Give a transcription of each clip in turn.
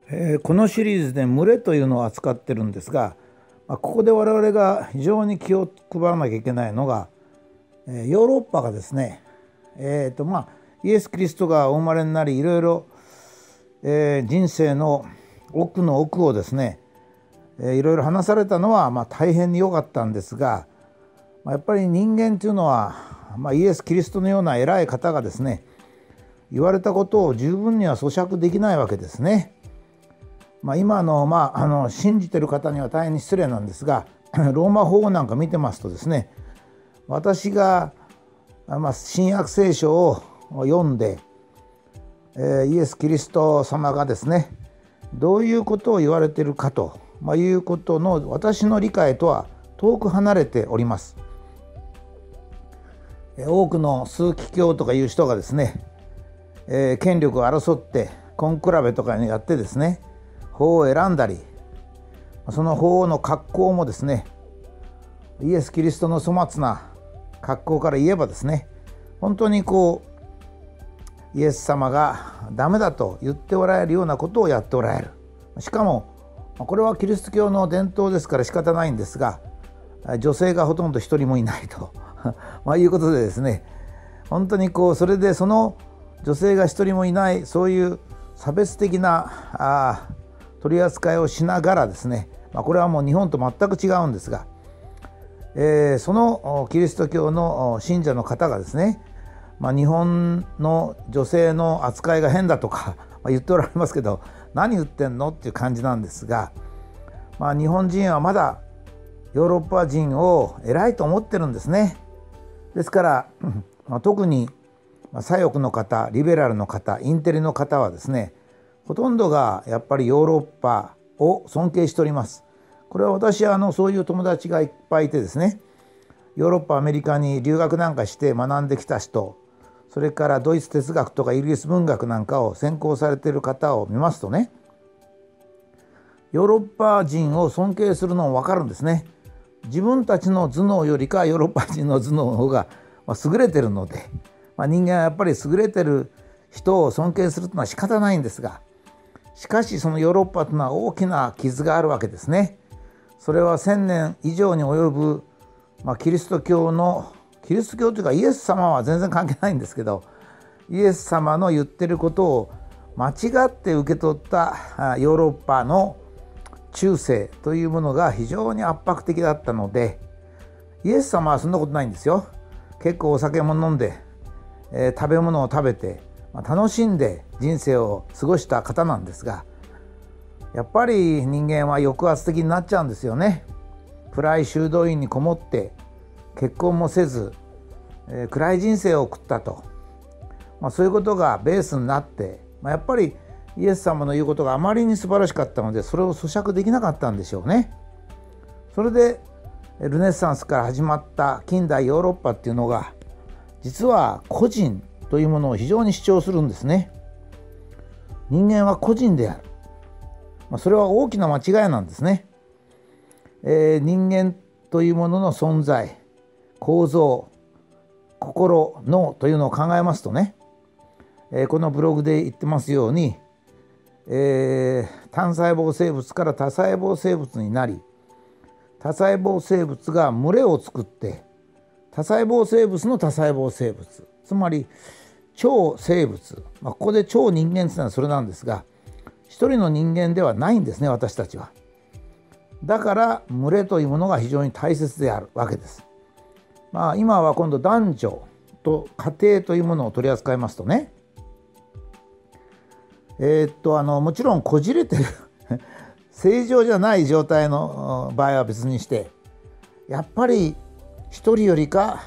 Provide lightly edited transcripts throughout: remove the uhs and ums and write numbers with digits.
このシリーズで群れというのを扱ってるんですが、ここで我々が非常に気を配らなきゃいけないのが、ヨーロッパがですね、イエス・キリストがお生まれになり、いろいろ、人生の奥の奥をですね、いろいろ話されたのは大変に良かったんですが、やっぱり人間というのは、イエス・キリストのような偉い方がですね、言われたことを十分には咀嚼できないわけですね。今の信じてる方には大変に失礼なんですが、ローマ法王なんか見てますとですね、私が、新約聖書を読んで、イエス・キリスト様がですね、どういうことを言われているかということの私の理解とは遠く離れております。多くの枢機卿とかいう人がですね、権力を争ってコンクラベとかにやってですね、法を選んだり、その法の格好もですね、イエス・キリストの粗末な格好から言えばですね、本当にイエス様がダメだと言っておられるようなことをやっておられる。しかもこれはキリスト教の伝統ですから仕方ないんですが、女性がほとんど一人もいないということでですね、本当にそれでその女性が一人もいない、そういう差別的な取り扱いをしながらですね、これはもう日本と全く違うんですが、そのキリスト教の信者の方がですね、日本の女性の扱いが変だとか言っておられますけど、何言ってんのっていう感じなんですが、日本人はまだヨーロッパ人を偉いと思ってるんですね。ですから、特に左翼の方、リベラルの方、インテリの方はですね、ほとんどがやっぱりヨーロッパを尊敬しております。これは私はそういう友達がいっぱいいてですね、ヨーロッパ、アメリカに留学なんかして学んできた人、それからドイツ哲学とかイギリス文学なんかを専攻されている方を見ますとね、ヨーロッパ人を尊敬するのも分かるんですね。自分たちの頭脳よりかヨーロッパ人の頭脳の方が優れてるので、人間はやっぱり優れてる人を尊敬するというのは仕方ないんですが、しかしそのヨーロッパというのは大きな傷があるわけですね。それは1000年以上に及ぶ、キリスト教というかイエス様は全然関係ないんですけど、イエス様の言ってることを間違って受け取ったヨーロッパの中世というものが非常に圧迫的だったので、イエス様はそんなことないんですよ。結構お酒も飲んで、食べ物を食べて、楽しんで人生を過ごした方なんですが、やっぱり人間は抑圧的になっちゃうんですよね。暗い修道院にこもって結婚もせず、暗い人生を送ったと、そういうことがベースになって、やっぱりイエス様の言うことがあまりに素晴らしかったので、それを咀嚼できなかったんでしょうね。それでルネッサンスから始まった近代ヨーロッパっていうのが、実は個人というものを非常に主張するんですね。人間は個人である。それは大きな間違いなんですね。人間というものの存在、構造、心、脳というのを考えますとね、このブログで言ってますように、単細胞生物から多細胞生物になり、多細胞生物が群れを作って、多細胞生物の多細胞生物、つまり超生物、ここで超人間というのはそれなんですが、一人の人間ではないんですね、私たちは。だから群れというものが非常に大切であるわけです。今は今度男女と家庭というものを取り扱いますとね、もちろんこじれてる正常じゃない状態の場合は別にして、やっぱり一人よりか、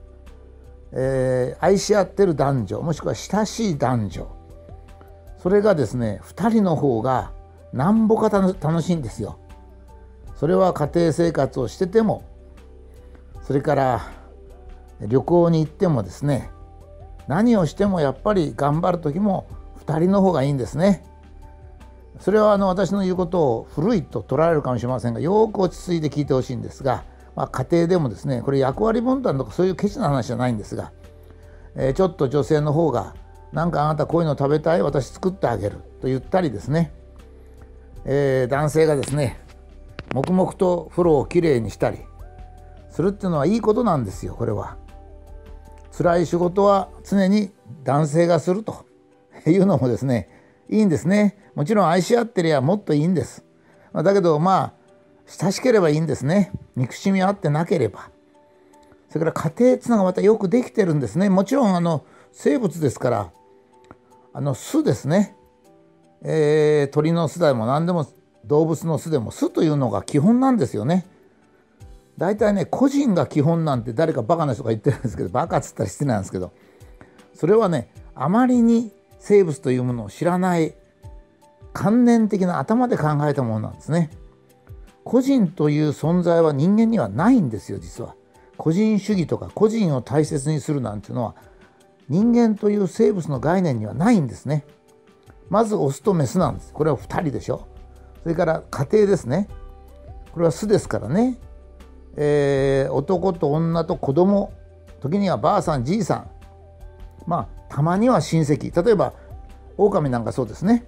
愛し合ってる男女、もしくは親しい男女、それがですね、2人の方がなんぼか楽しいんですよ。それは家庭生活をしてても、それから旅行に行ってもですね、何をしてもやっぱり頑張る時も2人の方がいいんですね。それは私の言うことを古いと捉えるかもしれませんが、よく落ち着いて聞いてほしいんですが、家庭でもですね、これ役割分担とかそういうケチな話じゃないんですが、ちょっと女性の方がなんかあなたこういうの食べたい、私作ってあげると言ったりですね、 男性がですね黙々と風呂をきれいにしたりするっていうのはいいことなんですよ。これは辛い仕事は常に男性がするというのもですねいいんですね。もちろん愛し合ってりゃもっといいんです。だけど親しければいいんですね。憎しみあってなければ。それから家庭っていうのがまたよくできてるんですね。もちろん生物ですから巣ですね、鳥の巣でも何でも動物の巣でも巣というのが基本なんですよね。だいたいね個人が基本なんて誰かバカな人が言ってるんですけど、バカっつったら失礼なんですけど、それはねあまりに生物というものを知らない観念的な頭で考えたものなんですね。個人という存在は人間にはないんですよ。実は個人主義とか個人を大切にするなんていうのは人間という生物の概念にはないんですね。まずオスとメスなんです。これは2人でしょ。それから家庭ですね。これは巣ですからね、男と女と子供、時にはばあさんじいさん、たまには親戚、例えば狼なんかそうですね。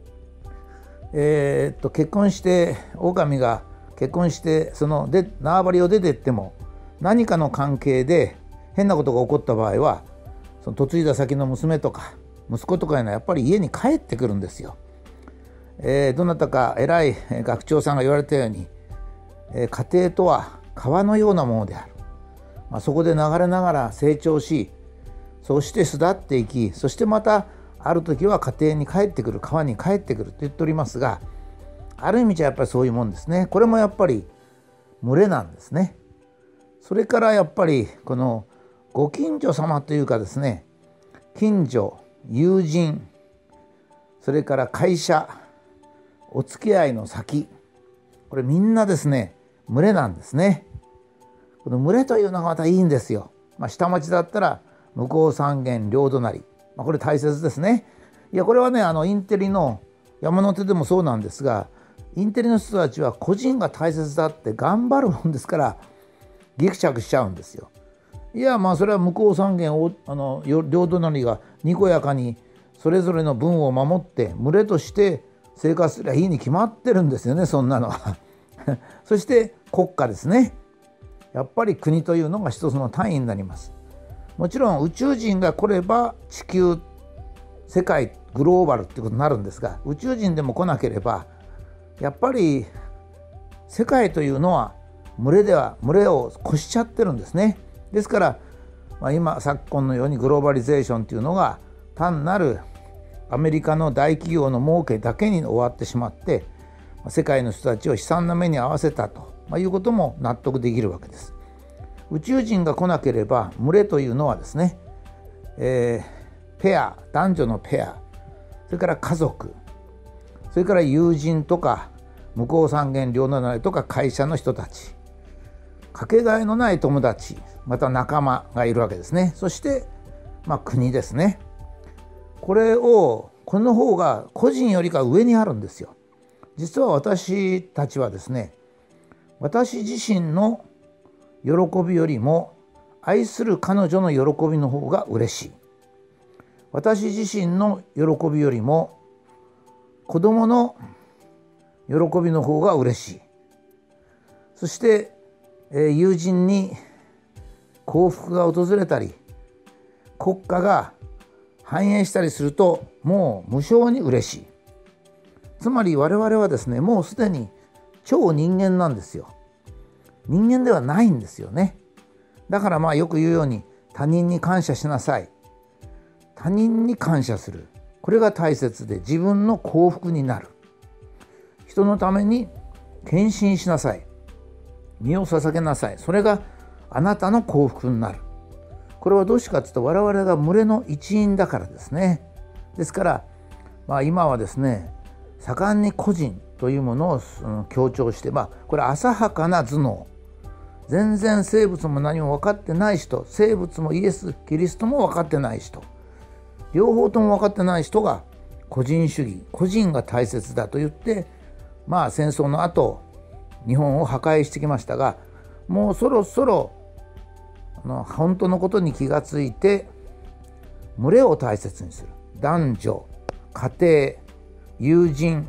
結婚して狼が結婚して縄張りを出てっても何かの関係で変なことが起こった場合はその嫁いだ先の娘とか息子とかいうのはやっぱり家に帰ってくるんですよ。どなたか偉い学長さんが言われたように、家庭とは川のようなものである。そこで流れながら成長し、そして巣立っていき、そしてまたある時は家庭に帰ってくる、川に帰ってくると言っておりますが、ある意味じゃやっぱりそういうもんですね。これもやっぱり群れなんですね。それからやっぱりこのご近所様というかですね、近所、友人、それから会社、お付き合いの先、これみんなですね群れなんですね。この群れというのがまたいいんですよ。下町だったら向こう三軒両隣、これ大切ですね。いやこれはねインテリの山手でもそうなんですが、インテリの人たちは個人が大切だって頑張るもんですからぎくしゃくしちゃうんですよ。いやそれは向こう三軒両隣がにこやかにそれぞれの分を守って群れとして生活すればいいに決まってるんですよね、そんなのはそして国家ですね。やっぱり国というのが一つの単位になります。もちろん宇宙人が来れば地球、世界、グローバルってことになるんですが、宇宙人でも来なければやっぱり世界というのは群れを越しちゃってるんですね。ですから、昨今のようにグローバリゼーションというのが単なるアメリカの大企業の儲けだけに終わってしまって、世界の人たちを悲惨な目に遭わせたということも納得できるわけです。宇宙人が来なければ群れというのはですね、ペア、男女のペア、それから家族、それから友人とか向こう三軒両隣とか会社の人たち、かけがえのない友達、また仲間がいるわけですね。そして国ですね。この方が個人よりか上にあるんですよ。実は私たちはですね、私自身の喜びよりも愛する彼女の喜びの方が嬉しい。私自身の喜びよりも子供の喜びの方が嬉しい。そして、友人に幸福が訪れたり国家が繁栄したりするともう無償に嬉しい。つまり我々はですね、もうすでに超人間なんですよ。人間ではないんですよね。だからよく言うように他人に感謝しなさい。他人に感謝する、これが大切で自分の幸福になる。人のために献身しなさい。身を捧げなさい。それがあなたの幸福になる。これはどうしてかというと我々が群れの一員だからですね。ですから今はですね盛んに個人というものを強調して、これ浅はかな頭脳、全然生物も何も分かってない人、生物もイエス・キリストも分かってない人、両方とも分かってない人が個人主義、個人が大切だと言って戦争の後日本を破壊してきましたが、もうそろそろ本当のことに気がついて群れを大切にする。男女、家庭、友人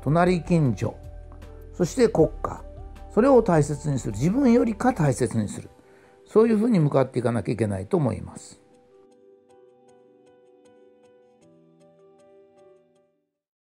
隣近所、そして国家、それを大切にする、自分よりか大切にする、そういうふうに向かっていかなきゃいけないと思います。